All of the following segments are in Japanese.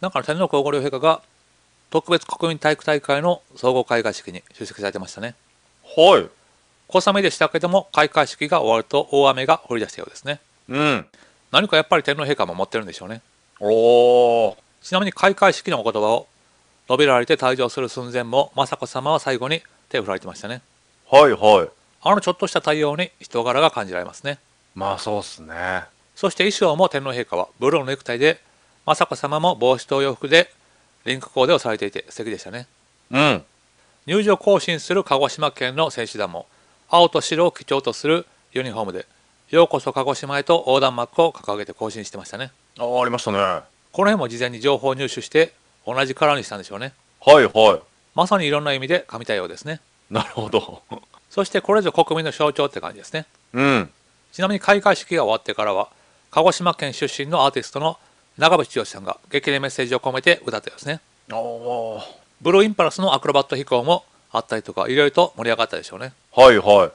だから天皇皇后両陛下が特別国民体育大会の総合開会式に出席されてましたね。 はい。 小雨でしたけども、開会式が終わると大雨が降り出したようですね。 うん。 何かやっぱり天皇陛下も持ってるんでしょうね。 おー。 ちなみに開会式のお言葉を述べられて退場する寸前も雅子さまは最後に手を振られてましたね。 はいはい。 ちょっとした対応に人柄が感じられますね。 まあそうっすね。 そして衣装も天皇陛下はブルーのネクタイで、雅子さまも帽子と洋服でリンクコーデをされていて素敵でしたね。 うん。 入場行進する鹿児島県の選手団も青と白を基調とするユニフォームでようこそ鹿児島へと横断幕を掲げて行進してましたね。 ありましたね。はこの辺も事前に情報を入手して同じカラーにしたんでしょうね。 いはまさにいろんな意味で神対応ですね。 い。なるほど。 そしてこれぞ国民の象徴って感じですね。 うん。 ちなみに開会式が終わってからは鹿児島県出身のアーティストの長渕剛さんが激励メッセージを込めて歌ったようですね。 おー。 ブルーインパルスのアクロバット飛行もあったりとかいろいろと盛り上がったでしょうね。 はいはい。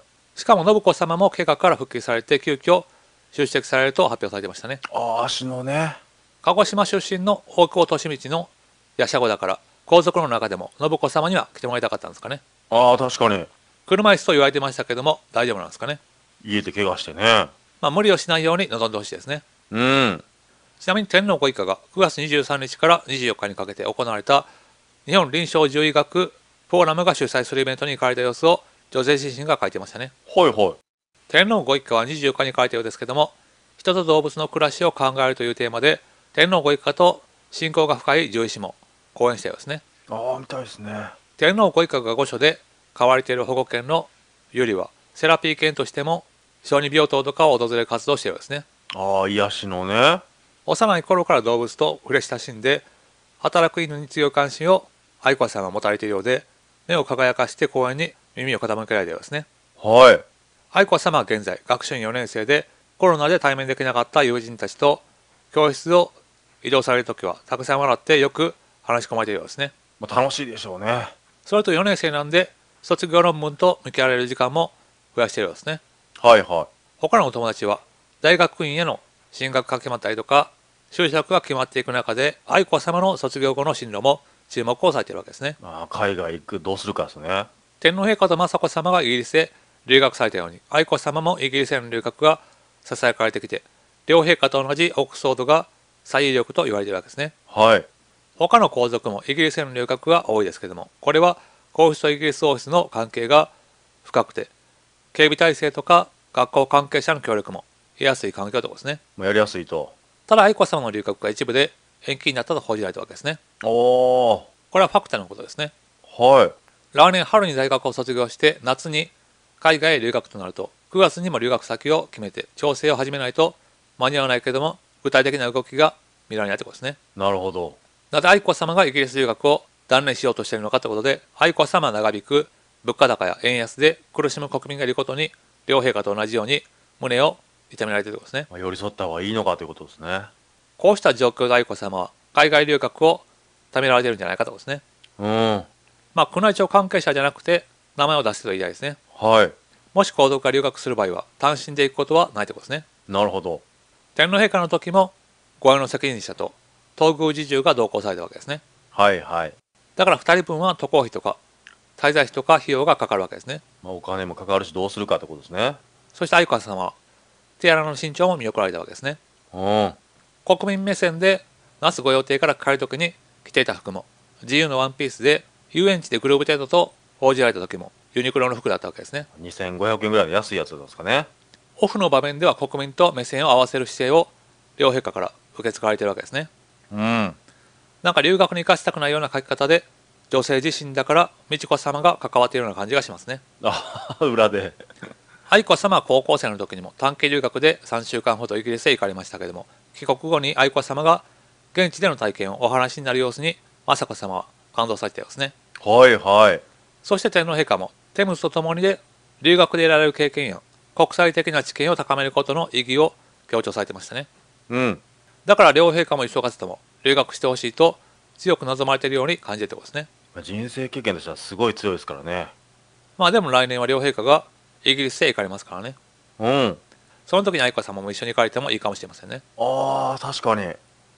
しかも信子さまも怪我から復帰されて急遽出席されると発表されてましたね。 足のね。 鹿児島出身の大久保利通の夜叉子だから皇族の中でも信子さまには来てもらいたかったんですかね。 確かに。 車椅子と言われてましたけども大丈夫なんですかね。 家で怪我してね。 無理をしないように臨んでほしいですね。 うん。 ちなみに天皇ご一家が9月23日から24日にかけて行われた日本臨床獣医学フォーラムが主催するイベントに行かれた様子を女性自身が書いてましたね。 はいはい。 天皇ご一家は24日に書いたようですけども、人と動物の暮らしを考えるというテーマで天皇ご一家と親交が深い獣医師も講演したようですね。 みたいですね。 天皇ご一家が御所で飼われている保護犬のユリはセラピー犬としても小児病棟とかを訪れる活動をしているようですね。 癒しのね。 幼い頃から動物と触れ親しんで働く犬に強い関心を愛子さんは持たれているようで、目を輝かして公園に耳を傾けられたようですね。 はい。 愛子さまは現在学習院4年生でコロナで対面できなかった友人たちと教室を移動されるときはたくさん笑ってよく話し込まれているようですね。 楽しいでしょうね。 それと4年生なんで卒業論文と向き合われる時間も増やしているようですね。 はいは他のお友達は大学院への進学が決まったりとか就職が決まっていく中で愛子さまの卒業後の進路も注目をされているわけですね。 海外行く、どうするかですね。 天皇陛下と雅子さまがイギリスへ留学されたように愛子さまもイギリスへの留学がささやかれてきて、両陛下と同じオックスフォードが最有力と言われているわけですね。 はい。 他の皇族もイギリスへの留学が多いですけども、これは皇室とイギリス王室の関係が深くて警備体制とか学校関係者の協力も得やすい環境ということですね。 やりやすいと。 ただ愛子さまの留学が一部で延期になったと報じられたわけですね。 おー。 これはファクターのことですね。 はい。 来年春に大学を卒業して夏に海外へ留学となると9月にも留学先を決めて調整を始めないと間に合わないけども具体的な動きが見られないということですね。 なるほど。 なぜ愛子さまがイギリス留学を断念しようとしているのかということで、愛子さまは長引く物価高や円安で苦しむ国民がいることに両陛下と同じように胸を痛められているということですね。 寄り添った方がいいのかということですね。 こうした状況で愛子さまは海外留学をためられているんじゃないかということですね。 うん。 宮内庁関係者じゃなくて名前を出してと言いたいですね。 はい。 もし皇族が留学する場合は単身で行くことはないということですね。 なるほど。 天皇陛下の時も御用の責任者と東宮侍従が同行されたわけですね。 はいはい。 だから2人分は渡航費とか滞在費とか費用がかかるわけですね。 お金もかかるしどうするかってことですね。 そして愛子さまはティアラの新調も見送られたわけですね。 うん。 国民目線で那須御用邸から帰る時に着ていた服も自由のワンピースで遊園地でグルーブ程度と報じられた時もユニクロの服だったわけですね。 2500円ぐらいの安いやつなんですかね。 オフの場面では国民と目線を合わせる姿勢を両陛下から受け継がれているわけですね。 うん。 なんか留学に行かせたくないような書き方で女性自身だから美智子さまが関わっているような感じがしますね。 裏で。 愛子さまは高校生の時にも短期留学で3週間ほどイギリスへ行かれましたけれども、帰国後に愛子さまが現地での体験をお話になる様子に雅子さまは感動されたようですね。 はいはい。 そして天皇陛下もテムズとともにで留学で得られる経験や国際的な知見を高めることの意義を強調されてましたね。 うん。 だから両陛下も急がずとも留学してほしいと強く望まれているように感じているところですね。 人生経験としてはすごい強いですからね。 でも来年は両陛下がイギリスへ行かれますからね。 うん。 その時に愛子さまも一緒に行かれてもいいかもしれませんね。 確かに。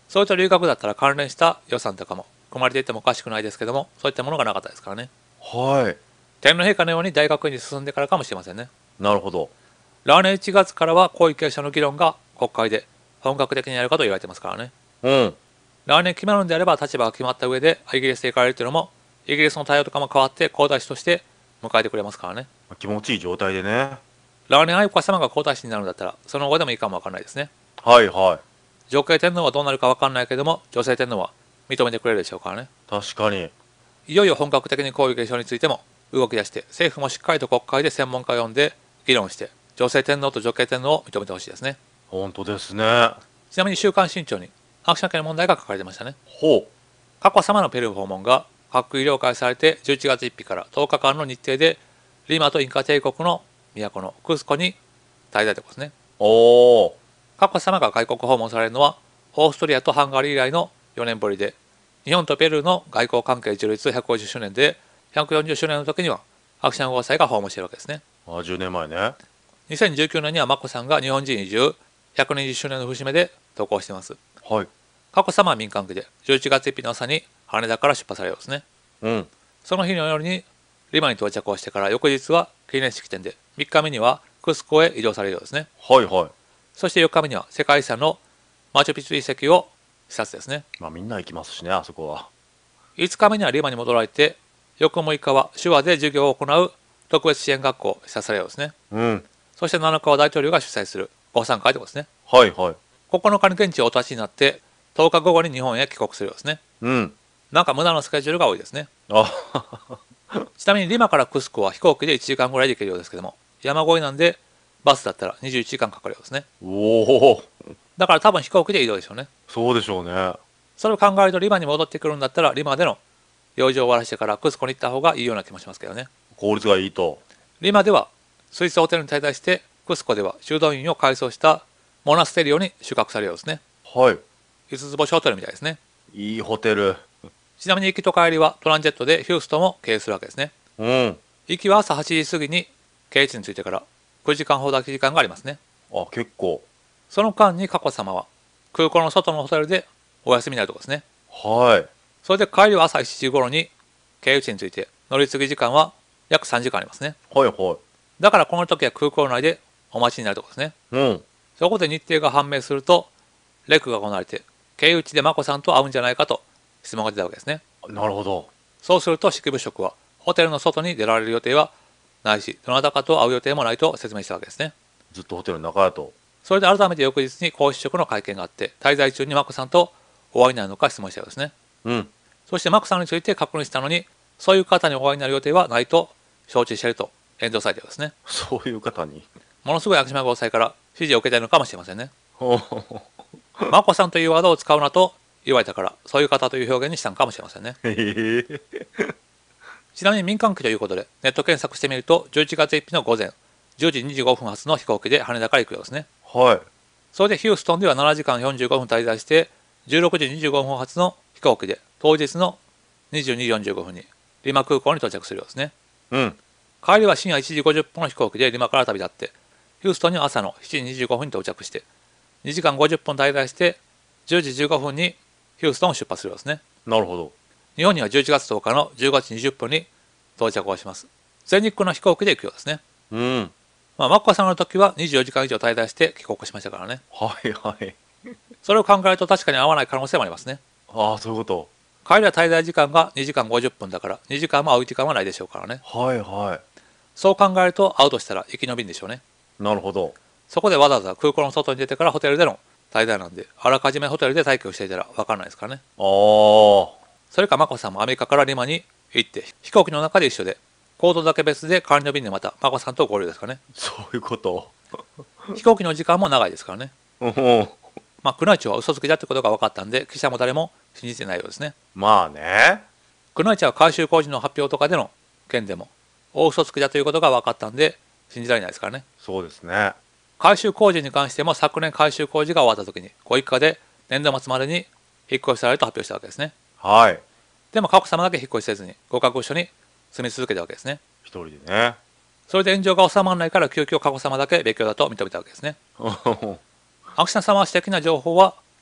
それと留学だったら関連した予算とかも組まれていてもおかしくないですけども、そういったものがなかったですからね。 はい。 天皇陛下のように大学院に進んでからかもしれませんね。 なるほど。 来年1月からは皇位継承の議論が国会で本格的にやるかと言われてますからね。 うん。 来年決まるんであれば立場が決まった上でイギリスで行かれるというのも、イギリスの対応とかも変わって皇太子として迎えてくれますからね。 気持ちいい状態でね。 来年愛子様が皇太子になるんだったらその後でもいいかもわかんないですね。 はいは女系天皇はどうなるかわかんないけども、女性天皇は認めてくれるでしょうからね。 い。確かに。 いよいよ本格的に皇位継承についても動き出して、政府もしっかりと国会で専門家を呼んで議論して、女性天皇と女系天皇を認めてほしいですね。 本当ですね。 ちなみに週刊新潮に伯爵の問題が書かれてましたね。 ほ佳子さまのペルー訪問が閣議了解されて11月1日から10日間の日程でリマとインカ帝国の都のクスコに滞在ということですね。 う。おお。 佳子さまが外国訪問されるのはオーストリアとハンガリー以来の4年ぶりで、日本とペルーの外交関係樹立150周年で、140周年の時にはアクションご夫妻が訪問しているわけですね。 10年前ね。 2019年には眞子さんが日本人移住120周年の節目で渡航しています。 はい。 佳子さまは民間機で11月1日の朝に羽田から出発されるようですね。 うん。 その日の夜にリマに到着をしてから翌日は記念式典で、3日目にはクスコへ移動されるようですね。 はいはい。 そして4日目には世界遺産のマチュピチュ遺跡を視察ですね。 まあみんな行きますしね、あそこは。 5日目にはリマに戻られて、翌6日は手話で授業を行う特別支援学校を視察されるようですね。 うん。 そして7日は大統領が主催する午餐会ということですね。 はいはい。 9日に現地をお立ちになって10日午後に日本へ帰国するようですね。 うん。 なんか無駄なスケジュールが多いですね。 あちなみにリマからクスコは飛行機で1時間ぐらいで行けるようですけども、山越えなんでバスだったら21時間かかるようですね。 おお。 だから多分飛行機で移動でしょうね。 そうでしょうね。 それを考えるとリマに戻ってくるんだったらリマでの用事を終わらせてからクスコに行った方がいいような気もしますけどね。 効率がいいと。 リマではスイスホテルに滞在して、クスコでは修道院を改装したモナステリオに宿泊されるようですね。 はい。 5つ星ホテルみたいですね。 いいホテル。 ちなみに行きと帰りはトランジェットでヒューストンを経由するわけですね。 うん。 行きは朝8時過ぎに経由地に着いてから9時間ほど空き時間がありますね。 あ、結構。 その間に佳子さまは空港の外のホテルでお休みになるところですね。 はい。 それで帰りは朝7時頃に経由地に着いて、乗り継ぎ時間は約3時間ありますね。 はいはだからこの時は空港内でお待ちになるところですね。 い。うん。 そこで日程が判明すると、レクが行われて、経由地で眞子さんと会うんじゃないかと質問が出たわけですね。 なるほど。 そうすると式部職は、ホテルの外に出られる予定はないし、どなたかと会う予定もないと説明したわけですね。 ずっとホテルの中やと。 それで改めて翌日に皇嗣職の会見があって、滞在中に眞子さんとお会いになるのか質問したようですね。 うん。 そして眞子さんについて確認したのに、そういう方にお会いになる予定はないと承知していると返答されたようですね。 そういう方に。 ものすごい秋島ご夫妻から指示を受けているのかもしれませんね。 ほうほうほ眞子さんというワードを使うなと言われたから、そういう方という表現にしたのかもしれませんね。 う。へえ。 ちなみに民間機ということで、ネット検索してみると、11月1日の午前10時25分発の飛行機で羽田から行くようですね。 はい。 それでヒューストンでは7時間45分滞在して、16時25分発の飛行機で当日の22時45分にリマ空港に到着するようですね。 うん。 帰りは深夜1時50分の飛行機でリマから旅立って、ヒューストンには朝の7時25分に到着して、2時間50分滞在して、10時15分にヒューストンを出発するようですね。 なるほど。 日本には11月10日の15時20分に到着をします。全日空の飛行機で行くようですね。 うん。 眞子さんの時は24時間以上滞在して帰国しましたからね。 はいはい。 それを考えると確かに合わない可能性もありますね。 ああ、そういうこと。 帰りは滞在時間が2時間50分だから、2時間も会う時間はないでしょうからね。 はいはそう考えると会うとしたら行きの便でしょうね。 い。なるほど。 そこでわざわざ空港の外に出てからホテルでの滞在なんで、あらかじめホテルで待機をしていたら分からないですからね。 ああ。 それか眞子さんもアメリカからリマに行って飛行機の中で一緒で、行動だけ別で帰りの便でまた眞子さんと合流ですかね。 そういうこと。 飛行機の時間も長いですからね。 うん。 宮内庁は嘘つきだってことが分かったんで、記者も誰も信じてないようですね。 まあね。 宮内庁は改修工事の発表とかでの件でも大嘘つきだということが分かったんで信じられないですからね。 そうですね。 改修工事に関しても昨年改修工事が終わった時にご一家で年度末までに引っ越しされると発表したわけですね。 はい。 でも佳子さまだけ引っ越しせずにご家族所に住み続けたわけですね。 一人でね。 それで炎上が収まらないから急遽佳子さまだけ別居だと認めたわけですね。秋篠様は私的な情報は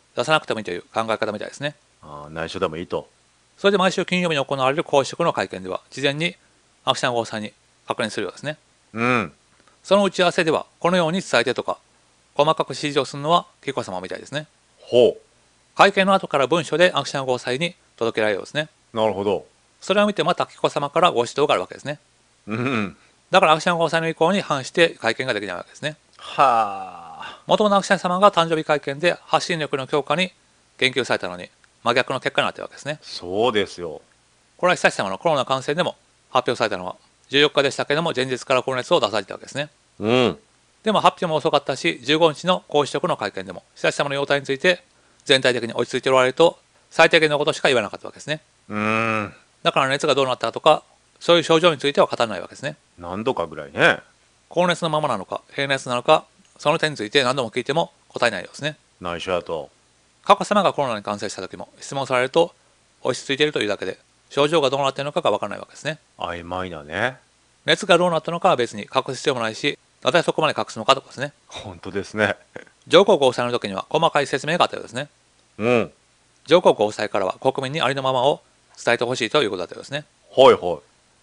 出さなくてもいいという考え方みたいですね。 内緒でもいいと。 それで毎週金曜日に行われる公職の会見では、事前に秋山剛さんに確認するようですね。 うん。 その打ち合わせでは、このように伝えてとか、細かく指示をするのは紀子さまみたいですね。 ほ会見の後から文書で秋山ご夫妻に届けられるようですね。 う。なるほど。 それを見てまた紀子さまからご指導があるわけですね。 うん。 だから秋山ご夫妻の意向に反して会見ができないわけですね。 はあ。 もともと秋山様が誕生日会見で発信力の強化に言及されたのに、真逆の結果になっているわけですね。 そうですよ。 これは悠仁さまのコロナ感染でも発表されたのは14日でしたけども、前日から高熱を出されていたわけですね。 うん。 でも発表も遅かったし、15日の皇嗣職の会見でも悠仁さまの容態について全体的に落ち着いておられると最低限のことしか言わなかったわけですね。だから熱がどうなったとか、そういう症状については語らないわけですね。 何度かぐらいね。 高熱のままなのか平熱なのか、その点について何度も聞いても答えないようですね。 内緒やと。 佳子さまがコロナに感染した時も質問されると落ち着いているというだけで症状がどうなっているのかが分からないわけですね。 曖昧なね。 熱がどうなったのかは別に隠す必要もないし、なぜそこまで隠すのかとかですね。 本当ですね。 上皇ご夫妻の時には細かい説明があったようですね。 うん。 上皇ご夫妻からは国民にありのままを伝えてほしいということだったようですね。 はいはい。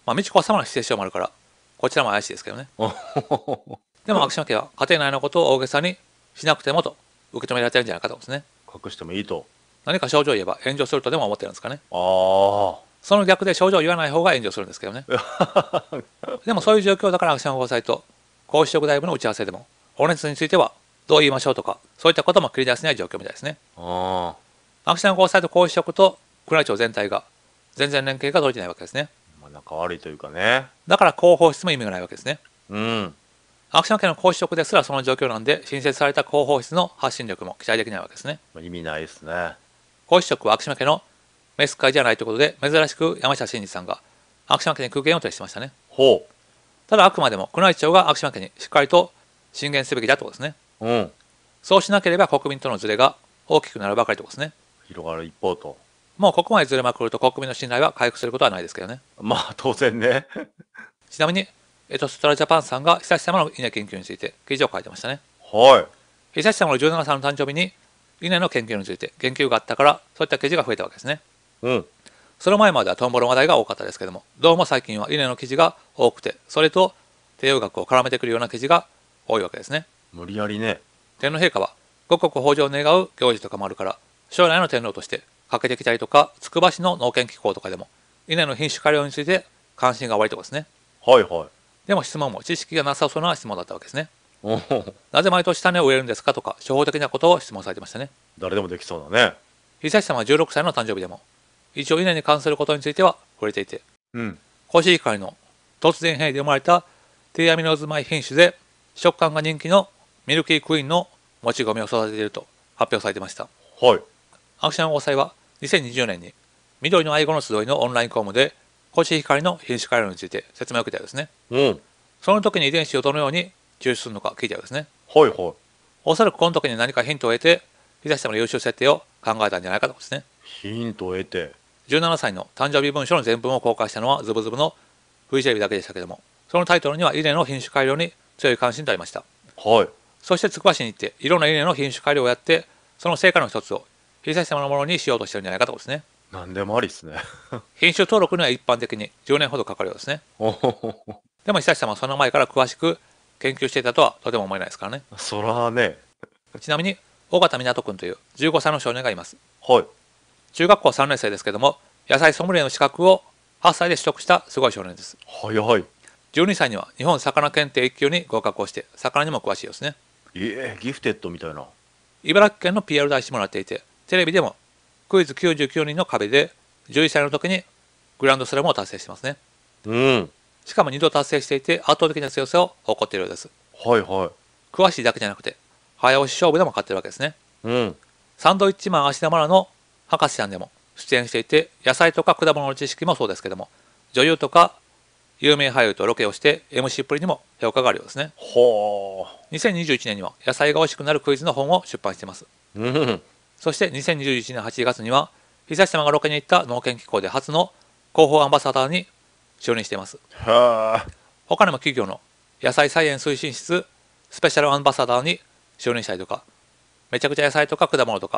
美智子さまの指定書もあるからこちらも怪しいですけどね。でも秋島家は家庭内のことを大げさにしなくてもと受け止められてるんじゃないかとですね。 隠してもいいと。 何か症状を言えば炎上するとでも思ってるんですかね。 ああ。 その逆で症状を言わない方が炎上するんですけどね。でもそういう状況だから秋島ご夫妻と皇嗣職大夫の打ち合わせでもお熱についてはどう言いましょうとか、そういったことも繰り出せない状況みたいですね。秋島ご夫妻と皇嗣職と宮内庁全体が全然連携が取れてないわけですね。 仲悪いというかね。 だから広報室も意味がないわけですね。 うん。 秋島家の皇嗣職ですらその状況なんで、新設された広報室の発信力も期待できないわけですね。 意味ないですね。 皇嗣職は秋島家の召使いじゃないということで、珍しく山下真司さんが秋島家に苦言を呈してましたね。 ほただあくまでも宮内庁が秋島家にしっかりと進言すべきだということですね。 う。うん。 そうしなければ国民とのズレが大きくなるばかりということですね。 広がる一方と。 もうここまでずれまくると国民の信頼は回復することはないですけどね。 まあ当然ね。 ちなみにエトストラジャパンさんが悠仁さまの稲研究について記事を書いてましたね。 は悠仁さまの17歳の誕生日に稲の研究について言及があったから、そういった記事が増えたわけですね。 い。うん。 その前まではトンボの話題が多かったですけども、どうも最近は稲の記事が多くて、それと帝王学を絡めてくるような記事が多いわけですね。 無理やりね。 天皇陛下は五穀豊穣を願う行事とかもあるから、将来の天皇としてかけてきたりとか、つくば市の農研機構とかでも稲の品種改良について関心が湧いてますね。 はいはい。 でも質問も知識がなさそうな質問だったわけですね。 おなぜ毎年種を植えるんですかとか、初歩的なことを質問されてましたね。 誰でもできそうだね。 悠仁さまは16歳の誕生日でも、一応稲に関することについては触れていて、 うん。 コシヒカリの突然変異で生まれた低アミノズ米品種で食感が人気のミルキークイーンのもち米を育てていると発表されていました。 はい。 秋山ご夫妻は2020年に緑の愛護の集いのオンラインコムでコシヒカリの品種改良について説明を受けたようですね。 うん。 その時に遺伝子をどのように抽出するのか聞いたようですね。 はいはい。 おそらくこの時に何かヒントを得て悠仁さまの優秀設定を考えたんじゃないかとですね。 ヒントを得て。 17歳の誕生日文書の全文を公開したのはズブズブのフジテレビだけでしたけども、そのタイトルには稲の品種改良に強い関心とありました。 はい。 そしてつくば市に行っていろんな稲の品種改良をやって、その成果の一つを悠仁さまのものにしようとしてるんじゃないかとですね。 何でもありっすね。 品種登録には一般的に10年ほどかかるようですね。 おほほほ。 でも悠仁さまはその前から詳しく研究していたとはとても思えないですからね。 そらね。 ちなみに尾形湊君という15歳の少年がいます。 はい。 中学校3年生ですけども、野菜ソムリエの資格を8歳で取得したすごい少年です。 早い。 12歳には日本魚検定1級に合格をして魚にも詳しいですね。 ギフテッドみたいな。 茨城県の PR 大使もらっていて、テレビでもクイズ99人の壁で11歳の時にグランドスラムを達成してますね。 うん。 しかも2度達成していて圧倒的な強さを誇っているようです。 はいは詳しいだけじゃなくて早押し勝負でも勝ってるわけですね。 い。うん。 サンドイッチマン芦田愛菜の博士さんでも出演していて、野菜とか果物の知識もそうですけども、女優とか有名俳優とロケをして MC っぷりにも評価があるようですね。 ほ 2021年には野菜が美味しくなるクイズの本を出版しています。 ー。うん。 そして2021年8月には悠仁さまがロケに行った農研機構で初の広報アンバサダーに就任しています。 はあ。 他にも企業の野菜菜園推進室スペシャルアンバサダーに就任したりとか、めちゃくちゃ野菜とか果物とか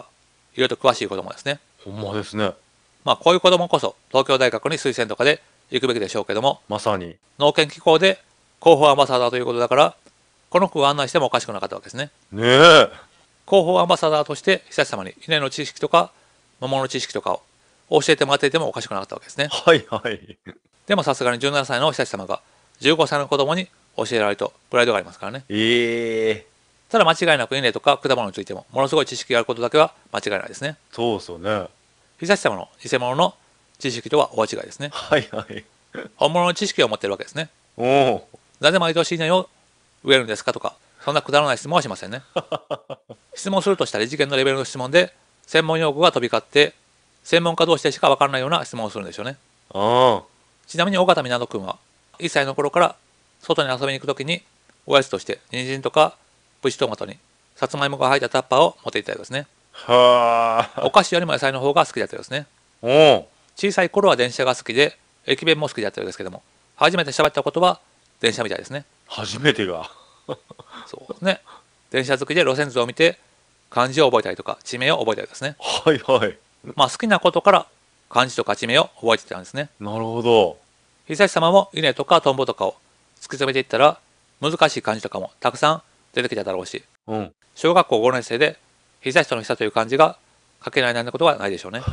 いろいろと詳しい子供ですね。 ほんまですね。 まあこういう子供こそ東京大学に推薦とかで行くべきでしょうけども、 まさに。 農研機構で広報アンバサダーということだから、この子が案内してもおかしくなかったわけですね。 ねえ。 広報アンバサダーとして久志様に稲の知識とか桃の知識とかを教えてもらっていてもおかしくなかったわけですね。 はいはい。 でもさすがに17歳の久志様が15歳の子供に教えられるとプライドがありますからね。 ええ。 ただ間違いなく稲とか果物についてもものすごい知識があることだけは間違いないですね。 そうっすよね。 久志様の偽物の知識とは大違いですね。 はいはい。 本物の知識を持っているわけですね。 おお。 なぜ毎年稲を植えるんですかとか、そんなくだらない質問はしませんね。質問するとしたら異次元のレベルの質問で、専門用語が飛び交って、専門家同士でしか分からないような質問をするんでしょうね。 あちなみに尾形湊君は、1歳の頃から外に遊びに行くときに、おやつとして人参とかプチトマトにさつまいもが入ったタッパーを持っていったようですね。 あ。はあ。 お菓子よりも野菜の方が好きだったようですね。 おお。 小さい頃は電車が好きで、駅弁も好きだったようですけども、初めて喋ったことは電車みたいですね。 初めてが。 そうですね。電車好きで路線図を見て漢字を覚えたりとか地名を覚えたりですね。 はいはい。 まあ好きなことから漢字とか地名を覚えてたんですね。 なるほど。 久志様も稲とかトンボとかを突き詰めていったら難しい漢字とかもたくさん出てきただろうし、 うん。 小学校5年生で久しとの久という漢字が書けないなんてことはないでしょうね。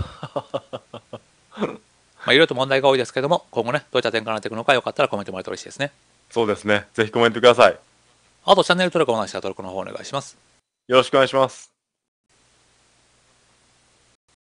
まあいろいろと問題が多いですけども、今後ねどういった点からなっていくのかよかったらコメントもらえると嬉しいですね。 そうですね。ぜひコメントください。 あとチャンネル登録お願いしたら登録の方お願いします。 よろしくお願いします。